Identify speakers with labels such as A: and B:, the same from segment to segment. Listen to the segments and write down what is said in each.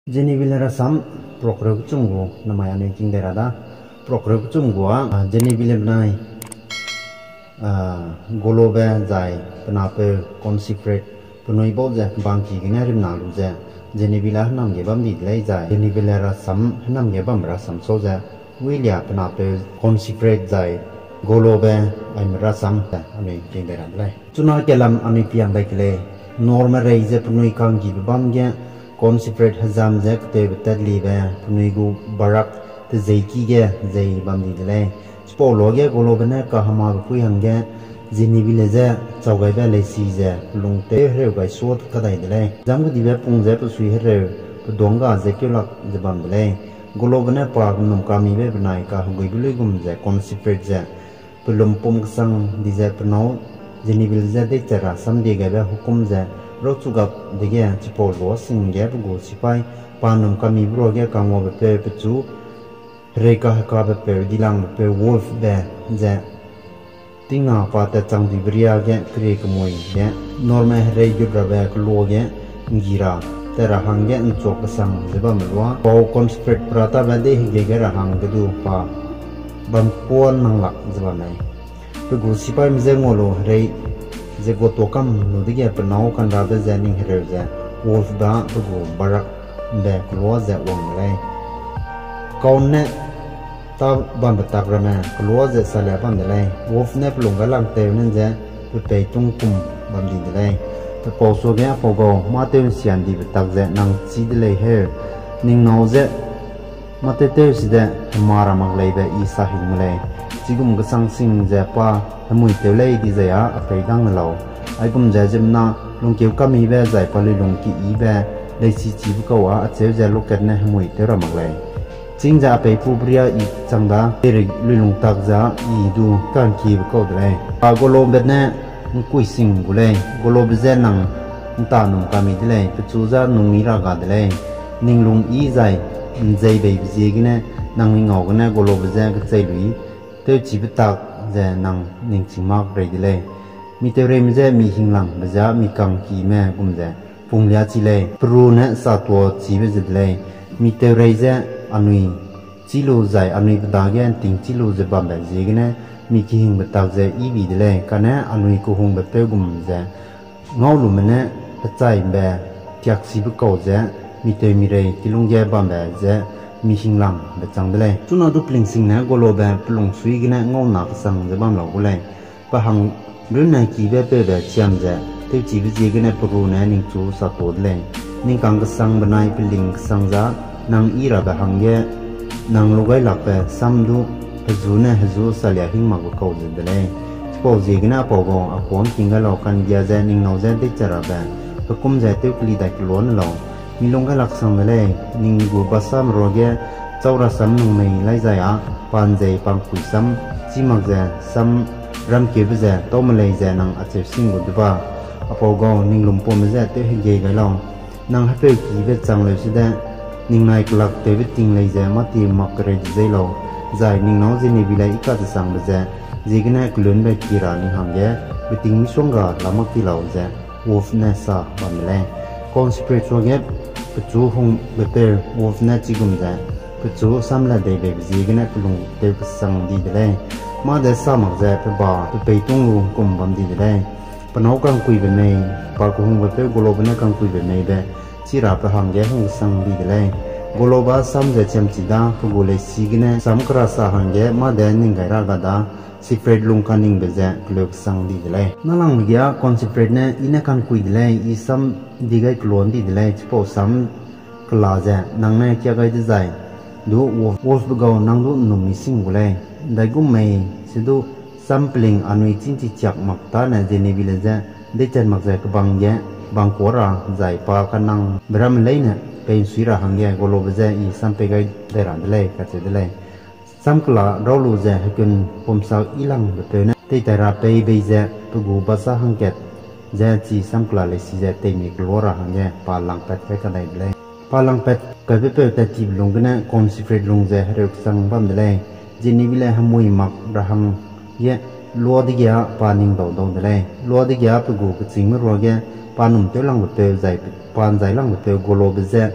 A: Jeni bilera sam prokrok chunggu namaya ne jingdera da prokrok chunggu jeni bilebnai golobe zai penape consecrate penoi bo je bangki gina rim na lu je jeni bila nam ge bam di lai zai jeni bilera sam nam ge bam ra sam so je wilia penape consecrate zai golobe aim ra sam ta ane jingdera lai chuna kelam ane piang dai kle normal rei je penoi kang gi bam ge consecrate hazam je kte betat libe punuigu barak te zeiki ge zei bamdi dele spolo ge golobene ka hama ku hange jini bile je chawgai be le si je lungte hreu gai sot kadai dele jamgu dibe pungje pu sui hreu donga je kyulak je bam dele golobene pa num kami be banai ka hugui bule gum je consecrate je pulum pum sang di je pno jini bile je de tera samdi ge be hukum je rotsugap dege chipol bo singge bu sipai panum kami bro ge kangwo be pe chu reka ka be pe dilang be wolf be je tinga pa ta chang di bria ge kre kmoi ge normal re ju ra be lo ge ngira tera hang ge chok sang je ba mwa ko consecrate prata ba de ge ge ra hang de du pa bam pon nang lak je ba nai bu sipai mi je ngolo re je go tokam no dige panau kan ra be janing here je wolf da to go barak be klo je wong le kaun ne ta ban ta ra na klo je sala ban le wolf ne plung ga lang te nen je pe tung kum bam di le pe po so ge po go ma te sian di tak je nang chi de le he ning no je ma te te si de mara mak le be i sa hin le jigum ga sang sing je pa mui te lei di zaya a pe dang lo ai kum ja jimna lung keu kami be zai pali lung ki i be le chi chi bu ko wa a che ja loket ne mui te ra mak lai ching ja pe pu bria i changda te ri lung tak ja i du kan ki bu ko de a go lo be ne kui sing gu le go lo be je nang ta num kami de le pe chu ja nung mi ra ga de le ning lung i zai zai be ji gi ne nang mi ngau ga ne go lo be je ga chai lui te chi bu tak je nang ning chingmak rei dile mi te rem je mi hinglang baja mi kang ki me gum je punglia chi le pru ne sa to chi be je dile mi te rei je anui chi lo zai anui da ge ting chi lo je bam be je ge ne mi ki hing batak je i bi dile kana anui ko hung be pe gum je ngau lu me ne chai be tiak si bu ko je mi te mi rei ti lung je bam be je mi hinglang be chang dele tuna du pling sing na golo be plong sui gna ngau na sang je bam lo gule pa hang lu na ki be pe be chiam je te chi bi ji gna pru na ning chu sa to dele ning kang sang banai pling sang za nang i ra ba hang ge nang lo gai lak pe sam du zu na zu sa lia hing ma ko je dele po ji gna po go a kon king ga lo kan ya je ning no je de chara ba ko kum je te kli da klon lo mi long ga lak sang le ning gu ba sam ro ge chaura sam nung mai lai za ya pan je pang ku sam chi mak je sam ram ke be je to ma lai je nang a che sing gu ba a po go ning lum po me je te he ge ga long nang ha pe ki be chang le si da ning nai klak te be ting lai je ma ti mak re je lo zai ning no je ni bi lai ka de sang be je ji ge na klun be ki ra ni hang ge be ting mi song ga la mak ti lo je wolf na sa ba me le consecrate so ge chu hung be te wolf na chi gum ja chu sam la de be ji gna lung te sang di de ma de sa mak ja pe ba pe tung lu kum bam di de panau kang kui be nei pa ko hung be pe golo be na kang kui be nei be chi ra pe hang ge hung sang di de golo ba sam ja chem chi da ko gole si gna sam kra sa hang ge ma de ning ga ra ga da secret lung kaning be ja klok sang di de na lang ya consecrate ne ina kan kui de I sam di gai klon di de po sam kla ja nang na kya gai de zai du wolf go nang du num mi sing gule dai gum mai se du sampling anui chin chi chak mak ta na je ne bile ja de chen mak ja ka bang ya bang ko ra zai pa ka nang bram lei na pe sui ra hang ya golo be ja I sam pe gai de ran de ka che de sam kla ro lu ja hakun pom sa ilang be pe na te ta ra pe be ja pu gu ba sa hang ket ja chi sam kla le si ja te mi glora hang ya pa lang pet pe ka dai le pa lang pet ka be pe ta ti lung gna consecrate lung ja rek sang bam de jini bile hamui mak ra hang ye lo di ya pa ning do do de lo di ya pu gu ching ro ge pa num te lang te zai pan zai lang te golo be ja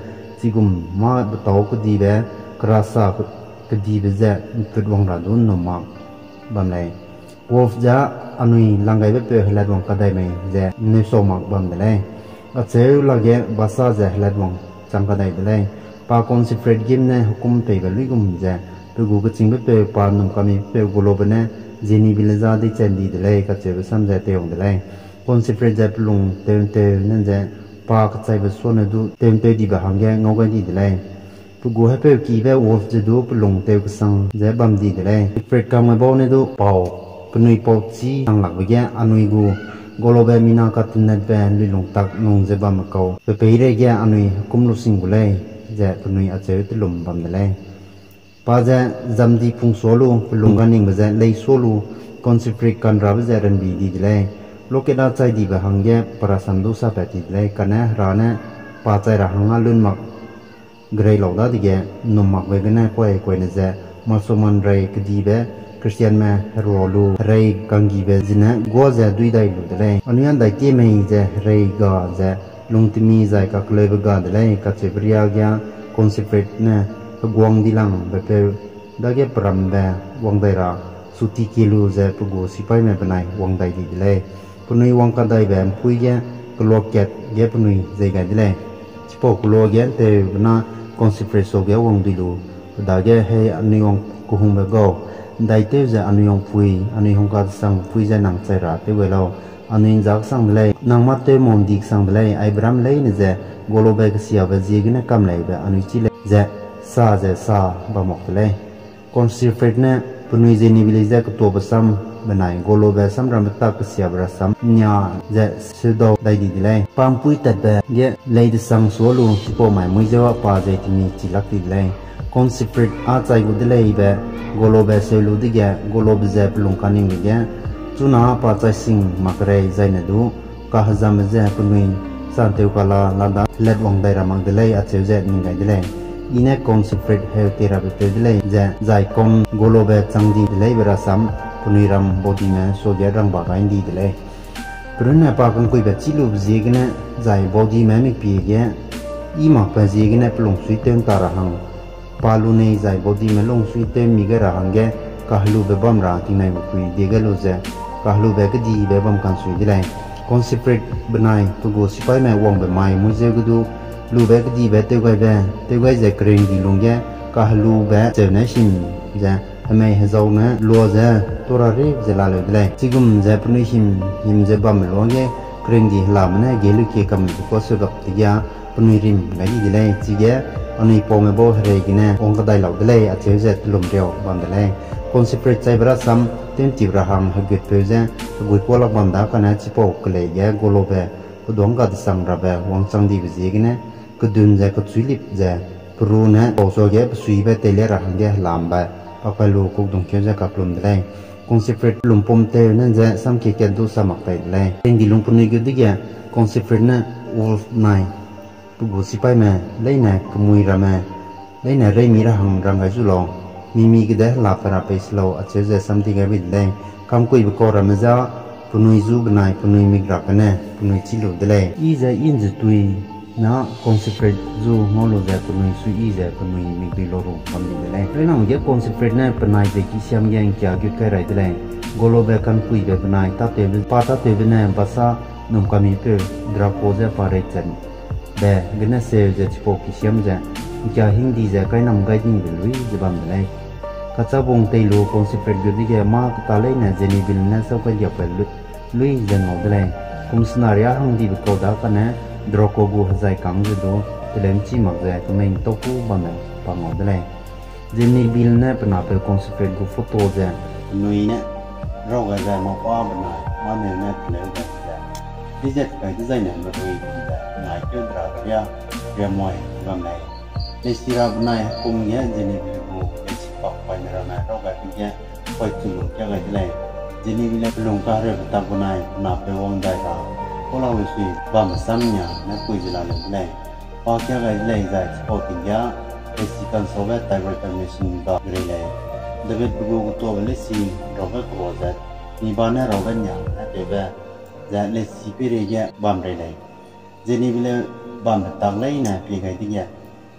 A: จิกุมมาบตอกดีเบกราซากดีเบเจตุดวังราดุนนมักบำเลยวอฟจ้าอันนี้ลังไงเบเปเฮลัดวังก็ได้ไหมเจนิสโซมักบำเลยก็เจอลังเกบาซาเจเฮลัดวังจังก็ได้เลยปาคอนซิเฟรตกิมเนี่ยหุคุมเตยกันลุยกุมเจไปกูก็จริงเบเปปานุมกามีเปกูโลบเนี่ยเจนี่บิลซาดิเจนดีเลยก็เจอซ้ำเจเตยองเลยคอนซิเฟรตเจปลุงเตยนั่นเจปากใจไปส่วนดูเต็มเตยดีแบบหางแกงเอากันดีเลยพวกกูให้เปกี่แบบวอฟจะดูปลุงเตยก็สั่งเจบัมดีเลยเฟรตกำมาบอกเนี่ยดูเป่าปนุยเป่าจีตั้งหลักไปแกอันนุยกูกโลเบมินากัดเน็ตแบนลุยลงตักนงเจบัมเก่าไปเรื่อยแกอันนุยกุมลุสิงกูเลยเจปนุยอาเจอติลุมบัมเลยป้าเจจำดีพุงโซลูปลุงกันเองเจเลยโซลูคอนซิเฟรตกันรับเจรันบีดีเลยโลกเดาใจดีแบบหังแย่ปราสันดูซาเปติเลยกันนะร้านเนี่ยป้าใจระหังอาลุนมักเกรย์เหล่าได้ดีแกนุ่มมักเวกันนะกวยเนี่ยเจมาสมันเรย์กดีแบบคริสเตียนแม่รอลูเรย์กังกีแบบจีน่ะกัวเจดุยได้ลุดเลยอันนี้อันใดที่ไม่เจเรย์กาเจลุงที่มีใจกักเลยบกาดเลยกัดเจ็บเรียกยังคอนซิเฟรตเนี่ยกวางดีลังแบบได้แกปรำแบบวังได้ระสุติกิลูเจพกูสิไปไม่เป็นไรวังได้ดีเลยปนุยวังกันได้แบบพุยแกกลัวเก็ดแกปนุยใจกันดีเลยชิปกลัวแกเตะน่าคอนซิเฟรตโซแกวังดีลูได้แกให้อันนี้วังกุหงแบบก็ได้เตะจะอันนี้วังพุยอันนี้วังกัดสังพุยจะนังใจระเตะเวลาอันนี้จักสังเลยนังมาเตะมองดีสังเลยไอ้บรามเลยนี่จะกลัวแบบเสียแบบจีกันนะกำเลยแบบอันนี้ชิเลยจะซาบะหมกเลยคอนซิเฟรตเนี่ยปนุยเจนี่วิลิจะก็ตัวผสมบันไดกลัวแบบซ้ำรำตักเสียบรัสมเนี่ยจะสุดได้ดีเลยปั๊มปุยตัดแบบเยอะเลยจะสังสวลูที่พอหมายมุ่งจะว่าป้าใจที่มีจิลักดีเลยคอนซิเฟรตอาใจกูดีเลยแบบกลัวแบบเซลูดีแกกลัวแบบจะปลุงกันยังดีแกจุน่าป้าใจสิงมักเรย์ใจเนี่ยดูก็หจำจะปนุยสันเทวกาลาลาดาเล็ดวังได้รามังดีเลยอาเจจะนิ่งได้ดีเลยอินเนคอนซิเฟรตเฮลที่เราไปดีเลยจะใจคงกลัวแบบจังดีเลยเวลาซ้ำปนุยรำบดีแมโซเดียรังบากันดีเลยปรุณาปากันคุยแบบจิลูบจีกันเนี่ยใจบดีแมมิปีเกะอีมาเป็นจีกันเนี่ยปลงสุยเต็มตาระหังปาลูเนยใจบดีแมลงสุยเต็มมีกระหังเกะกะฮลูเบบอมราที่ไหนบุคุยดีกันรู้เจกะฮลูเบกดีเบบอมกันสุยดีเลยคอนซิเฟรตบนายตัวกูสิไปแม่วงแบบไม่มุ่งเจก็ดูลูเบกดีเบเตกไว้จะเกรงดีลงเกะกะฮลูเบเจอเนชินจะทำไมเหตุนั้นลัวจะตัวเราเรียบจะลาเลยเลยจิกุมจะปนุยหิมจะบัมลงเงี้ยเครื่องดีลามเนี่ยเกลือเกี่ยกำก็สุดกับที่ยาปนุยริมไงดีเลยจิเกะอันนี้พอไม่บอกอะไรกันเนี่ยองค์ก็ได้เหล่าเลยอาจจะจะลมเดียวบัมเลยคอนซิเฟรตใจบรัสซัมเต็มที่ระหังหกุดเพื่อจะกุดพอลักบัมดากันเนี่ยจิปอกเลยแย่กลัวแบบก็ดวงกัดสังระแบบวังสังดีวิจิกันเนี่ยก็ดุนจะก็สุลิบจะปรูเนี่ยพอโซเกะสุยแบบเตลียระหังเดียลามแบบปากไปลูกดงเขียวจะกับลมได้คอนซิเฟรตลุมปมเตนั่นจะซ้ำเกี่ยดูสมัครไปเลยเป็นดีลุมปนุยกุดดิแกคอนซิเฟรตเนี่ยวอลฟ์ไนปุบุสิไปแม่เลยเนี่ยขมุยระแม่เลยเนี่ยเรื่องมีระหังรังไงจุลองมีก็ได้ลาปราไปสโลอาจจะซ้ำที่กันไปเลยคำคุยบุกอระเมจ้าปนุยจูบนายปนุยมิกรักกันเนี่ยปนุยชิลุดเลยอีจะอินจะตุยนะคอนซิเฟรตจูมอลจะปนุยสุอีจะปนุยมิกดิโลรูทำดีเลยเรื่องนั้นจะคอนซิเฟรตเนี่ยปนายเด็กที่เสียมยังเกี่ยวกับอะไรเลยกลัวแบบกันคุยแบบปนายตัดเตวิปาตัดเตวิเนี่ยภาษาหนุ่มกามีเปอร์ดราโคจะปาริจันแบบกันเนี่ยเซลจะชิปกิเสียมจะจะหิ้งดีจะใครนำไกดิ้งไปลุยจะบังเลยข้าจะบงเตลูคอนซิเฟรตอยู่ที่แกมากตาเลยเนี่ยเจนี่บิลเนี่ยสักวันเดียวไปลุยจะงอเลยคุมสนาริยาหังดีบุกดากันเนี่ยดรอโกกูหายกังจะดูแต่เล่มชีมักจะก็ไม่ตกูบังเลยปังงอเลยเจนี่บิลเนี่ยเป็นอะไรคอนซิเฟรตกูฟุตโต้จะนุยเนี่ยเราก็จะมาว่าเป็นอะไรว่าเนี่ยเลยจะที่จะไปที่ใจเนี่ยมันเลยจะนายจุดราเรียเรียมวยบังเลยในสิราบนายคุมเนี่ยเจนี่บิลกูปอกไปในเราเนี่ยเราแบบนี้ไปจุ่มแค่ไหนเลยเจนี่วิลล์ลงการเรื่องต่างคนไหนนับไปวงได้ก็พวกเราสิบ้ามาซ้ำเนี่ยนักคุยจะละเลยพอแค่ไหนเลยจะพอถึงยาเอสิกันโซเวตไต้หวันมิชชันก็เลยเด็กบุกตัวเวลสิเราก็กลัวจะมีบ้านเนี่ยเราก็เนี่ยนะเด็กจะเลสิไปเรียกบ้านเลยเจนี่วิลล์บ้านต่างเลยนะพี่ใครที่เนี่ย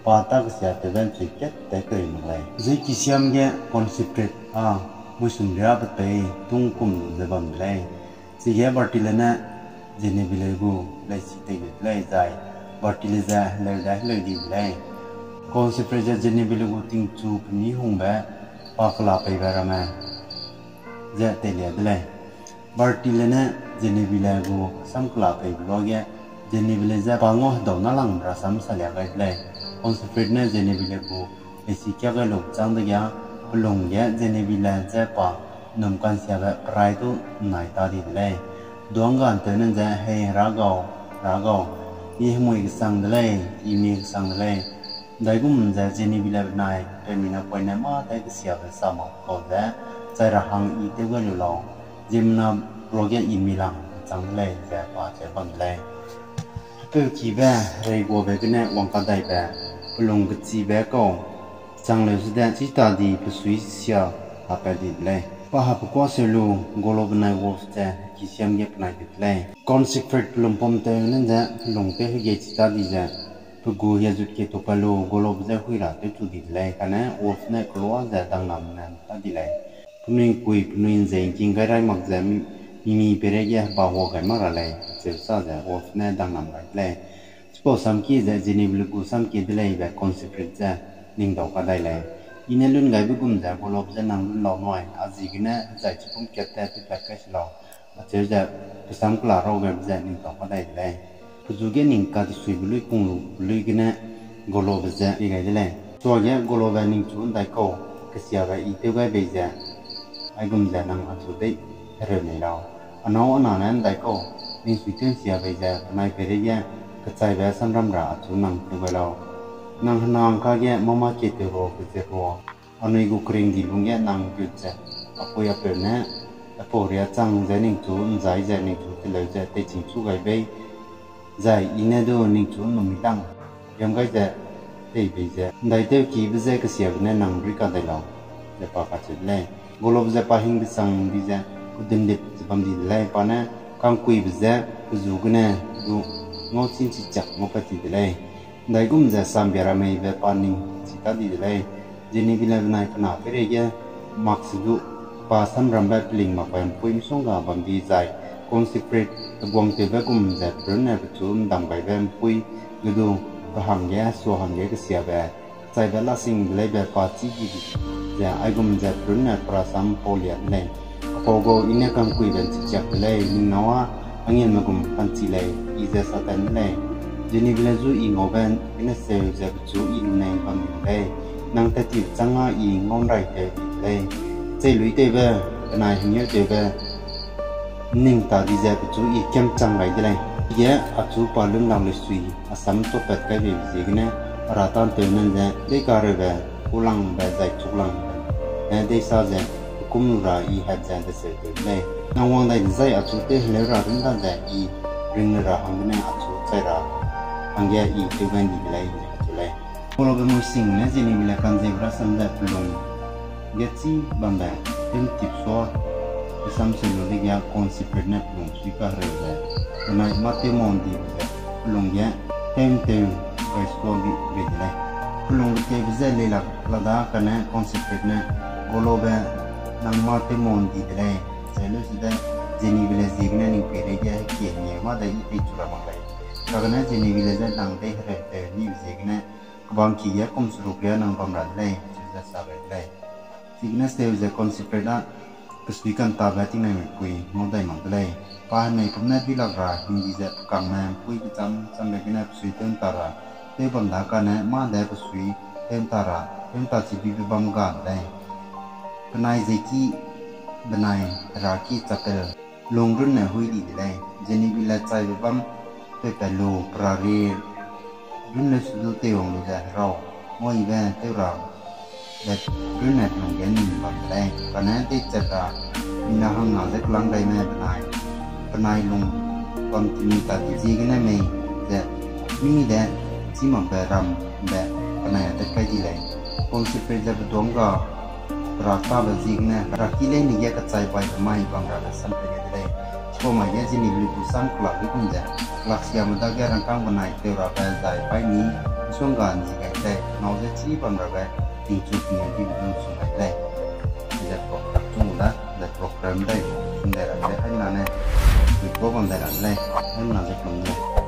A: ปาตากเสียแต่เป็นสิเก็ตแต่เกิดอะไรใจกิเสียมแกคอนเซปต์มุสุนเรียบไปทุ่งกุ่มจะบังเลยสิแกบาร์ติเลนะเจเนบิเลกูเลยสิเตบิเลยใจบาร์ติเลจะเลยได้เลยดีเลยคอนเซปต์จะเจเนบิเลกูทิ้งจูปนิหงแบบปากลาไปแบบนั้นจะเตลียดเลยบาร์ติเลนะเจเนบิเลกูสัมกลาไปบล็อกแกเจเนบิเลจะปังอ๋อดาวน่าลังราสัมสัลยากันเลยคอนเซปต์เนี่ยเจเนบิเลกูไอสิแกก็ลงจังเดียลงแกเจเนบิเลจะปังนมกันเสียแบบไรตุนายตาดีเลยดวงกันเตือนจะให้รักเอาอีหมวยสังเลยอีมีสังเลยได้กุมจะเจนี่บิเลบนายเป็นมีนักไปในมาได้ก็เสียไปสามารถก็จะใจระหังอีเตก็อยู่ลองจิมนับโปรแกรมอีมีลังจังเลยจะป่าจะบังเลยเพื่อคีบเรียกว่าเป็นเนี่ยวังกันได้แบบลงกจีแบบก็จังเลยสุดที่จิตาดีไปสุยเสียหาไปดีเลยป้าหาพวกว่าเซลูกลบในวอฟจะกิเสียมเก็บในดิบเลยคอนซิเฟรตลงปมเตอร์นั่นจะลงเตะให้เกิดจิตาดีจะพวกกูอยากจุดเกิดตัวพลูกลบจะคุยละตัวจุดดิบเลยกันนะวอฟเนี่ยกลัวจะดังนำนั่นตัดดิเลยพนุ่ยคุยพนุ่ยเจงกินกันได้มักจะมีเปรียบบ่าวกันมากอะไรเจ้าสาวจะวอฟเนี่ยดังนำกันเลยสปอสัมกีจะเจนิบลูกสัมกีเลยแบบคอนซิเฟรตจะนิ่งดอกกันได้เลยอินเนลุ่นไงบุกุมจะกลบจะนั่งลุ่นเราหน่อยอาจิกเนี่ยใจชิบุมเกิดแต่ที่แปลกก็ชเราเจอจะภาษากลาเราแบบจะนิ่งต่อก็ได้เลยปัจจุบันนิ่งการที่สุยบุลุยกุงลุยกันเนี่ยกลบจะยังไงเลยตัวเนี้ยกลบนิ่งชวนได้ก็กษียณไปอีกตัวไปจะไอ้กุมจะนั่งอัดสุดได้เรื่องนี้เราอันนั้นได้ก็นิ่งสุดที่เสียไปจะทำไมเปรียบกระจายแบบสันรำราอัดสุดนั่งตัวเรานางข้าแก่มาเจตโรกุเจโรอันนี้กูเคร่งดีบุญแก่นางกุเจอพยาเป็นเนี่ยอพยาจังใจนิ่งจูนใจนิ่งจูที่เลยจะเตจิงสู้ไก่ใบใจอินเนดูนิ่งจูนนุ่มดังยังไงจะเตยใบจะได้เตยกีบจะก็เสียเนี่ยนางริกาได้แล้วจะปากกัดจุดเลยกลบจะปะหิงบิสังบิจะกูดินเด็ดจะบังดีเลยปะเนี่ยกังคุยบิจะกูจูกันเนี่ยกูงอชินจิจักงอปฏิเลยได้กุมจะสามเบียร์ไม่แบบปานิจิตาดีเลยเจนี่บิลล์นายพนาเปรียมักสุดภาษารำแบบลิงมาเป็นผู้มิส่งกับบังดีใจคอนซิเฟรตกวางเตะแบบกุมจะเปลี่ยนในปัจจุบันดังไปแบบผู้กระดูกหังแย่ส่วนหังแย่ก็เสียแบบใจแบบละสิ่งเลยแบบปาจิกิจจะไอ้กุมจะเปลี่ยนในประสามโพลีเลยพอก็อินเนกังคุยเป็นจิตจักเลยมินนัวอันนี้มันกุมพันจิเลยอีเจสัตันเลยเจนี่บิลล์จูอิงโอเบนอินเซลจะจูอินในบังเลยนังแต่ติดจังอ่ะอิงงอนไรเตะเลยใจลุยเตะเบอนายหิ้งเตะเบนิ่งตาดีจะจูอีเข้มจังไรเลยเยอะอาจูปาลุ่มลำเลยสุยอาสัมตัวเป็ดไก่เบบีกันเนี่ยราตันเตนั่นจะได้การเบอุลังเบใจทุกลังได้ซาจะกุมราอีหัดจะได้เสด็จเลยนางวังได้ใจอาจูเตะเลรารุ่นตั้งแต่อีริงราหังเนี่ยอาจูใจราหังแย่อีเตะกันดีเลยเลยพอเราเป็นมือสิ่งเนี่ยจะนี่มีหลักการเจบราสัมได้ปลุงเยจีบังแบบเป็นทิพย์สัวสัมเสลเลยยาคอนเซปต์เนี่ยปลุงสุขอะไรเลยตอนนั้นมาเตมอนดีเลยปลุงแย่เต็มไปสตัวดีเลยปลุงเตะจะเลยหลักระดับกันเนี่ยคอนเซปต์เนี่ยกลบนั่งมาเตมอนดีเลยเจลุสุดได้เจนี่วิเลซิกเนี่ยนี่เป็นอะไรเกี่ยเนี่ยมาได้อีจุระบังเลยจากนั้นเจนี่วิเลซินั่งได้เหตุแต่นี่วิซิกเนี่ยบางทีก็คงสรุปเรื่องนั่งความรักเลยจะทราบเลยสิ่งนั้นเซลล์จะคอนเซปต์นั้นก็สปีกันตาแบบที่ไหนไม่คุยงอได้มั้งเลยป้าในผมเนี่ยที่หลักราหินดีจะกังแมนคุยประจำเลยก็เนี่ยสวยเต็มตาระเต็มบังดากันเนี่ยมาได้ก็สวยเต็มตาระเต็มตาจีบีบังกันเลยเป็นนายเจกี้เป็นนายราคีจับเตอร์ลงรุ่นเนี่ยหุยดีเลยเจนี่วิลล์ใจบังเป็นโลปราเรียรุ่นเลยสุดเตวงเลยจะเราว่าอีเวนต์เตวเราแต่รุ่นเนี่ยลงแกนี่บังเลยตอนนั้นที่จะรามีนาหังงาจะกลางได้ไหมเป็นนายลงตอนที่มีตัดจีกันได้ไหมจะมีแต่ที่มันแบบรำแบบเป็นนายจะใกล้ที่เลยคอนเซปต์จะเป็นตัวก็รักษาแบบจีกันนะรักที่เล่นนี่แยกกระจายไปทำไมบางรักสัมผัสได้เลย ko ma ye jini li bu sam klak li kun ja klak sia ma da ga ran kang banai te ra ba zai pai ni sung gan ji ga te nau je chi bam ra ga ti chu ti di bu su ga le ja ko tak chung da da program dai sun da ra te hai na ne ko bam da ra le hai na je kun ne